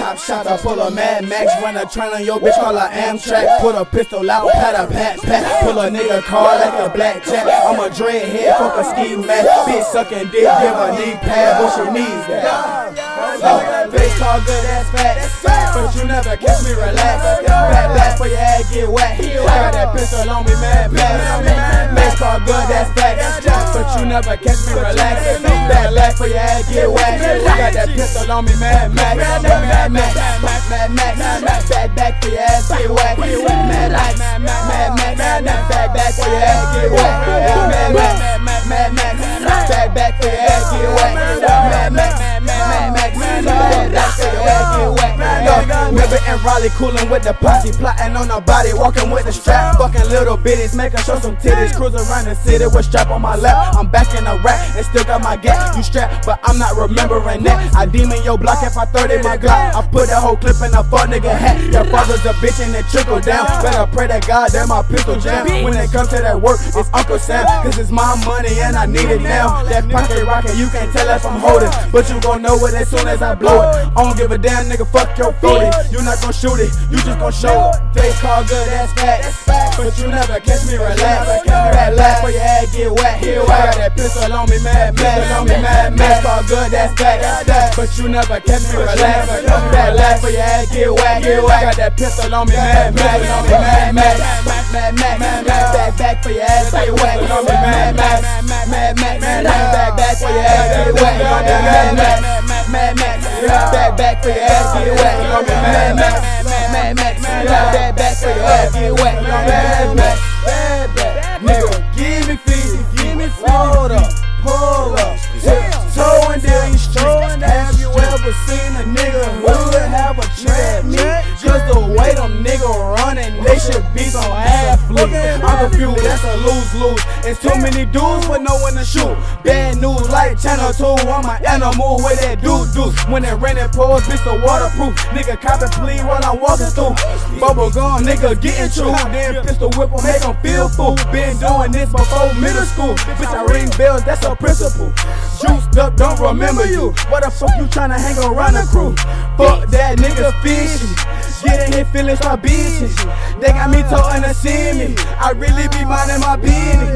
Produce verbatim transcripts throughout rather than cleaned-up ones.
top shot, I pull a Mad Max. Run a train on your bitch, call her Amtrak. Put a pistol out, pat a pat pat. Pull a nigga car like a blackjack. I'm a dreadhead, fuck a ski mask. Bitch sucking dick, give a knee pad, but she needs that. Oh, face call good, that's fat. But you never catch me relax. Bad black for your ass get whacked. Got that pistol on me, Mad Max. Face call good, that's fat. But you never catch me relax. Bad black for your ass get whacked. Got that pistol on me, Mad Max. Mad Max, Mad Max. Bad back for your ass get whacked. Mad Max, Mad Max. Bad back for your ass get whacked. Mad Max, Mad Max. Bad back for your ass get whacked. Mad Max, Mad Max. Bad back for your ass get whacked. River and Raleigh coolin' with the posse, plotting on her body, walking with the strap, fucking little bitties, making show some titties, cruise around the city with strap on my lap. I'm back in the rap and still got my gap. You strapped, but I'm not remembering that. I demon your block if I thirty my Glock. I put that whole clip in a fuck nigga hat. Your father's a bitch and it trickle down. Better pray to God that my pistol jam. When it comes to that work, it's Uncle Sam, cause it's my money and I need it now. That pocket rocket, you can't tell if I'm holding, but you gon' know it as soon as I blow it. I don't give a damn, nigga, fuck your forty. You not gon' shoot it, you just gon' show it. Face call good, that's fat, but you never catch me relax. Bad laugh for your ass get wet. I got that pistol on me, Mad Max. On me, Mad Max. Call good, that's fat, but you never catch me relax. Bad laugh for your ass get wet. I got that pistol on me, Mad Max. On me, Mad Max. Mad Max. Back back for your ass get wet. On me, Mad Max. Mad Max. Back back for your ass get wet. On me, Mad Max. Mad Max. Back back for your ass get wet. On me, Mad Max. Mad Max. Back back for your ass get wet. On me, Mad Max. Bad back, nigga, give me fifty, give me fifty. Hold up, pull up, tiptoeing down these streets. Have you ever seen a nigga who would have a trap me? Cause the way them niggas running, they should be some athletes. I'm confused, that's a lose-lose. It's too many dudes with no one to shoot. Bad news like Channel two on my animal with that deuce-deuce. When it rain and pours, bitch, the waterproof. Nigga, cop and please while I'm walking through. Bubble gum, nigga, getting true. Then pistol whip em, make them feel fool. Been doing this before middle school. Bitch, I ring bells, that's a principle. Juiced up, don't remember you. What the fuck you tryna hang around the crew? Fuck that nigga fishy. Getting hit feelings my bitches. They got me toting to see me. I really be minding my business.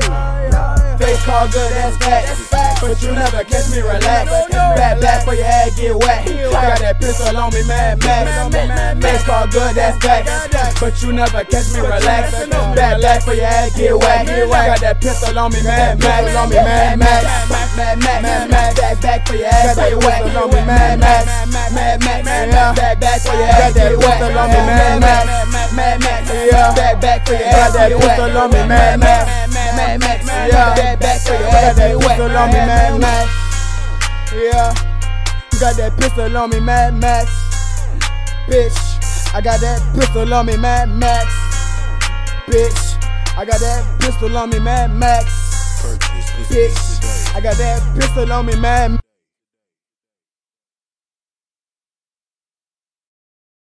Face call good, that's fat, but you never catch me relax. Bad black for your ass get wet. I got that pistol on me, Mad Max. Face call good, that's fat, but you never catch me relax. Bad black for your ass get wet. I got that pistol on me, Mad Max. On me, Mad Max. Mad Max. Back back for your ass get wet. On me, Mad Max. Mad Max. Back back for your ass get wet. On me, Mad Max. Mad Max. Back back for your ass get wet. On me, Mad Max. Mad Max. Back back for your ass get wet. On me, Mad Max. Yeah, got that pistol on me, Mad Max. Bitch, I got that pistol on me, Mad Max. Bitch, I got that pistol on me, Mad Max. Bitch, I got that pistol on me, Mad Max.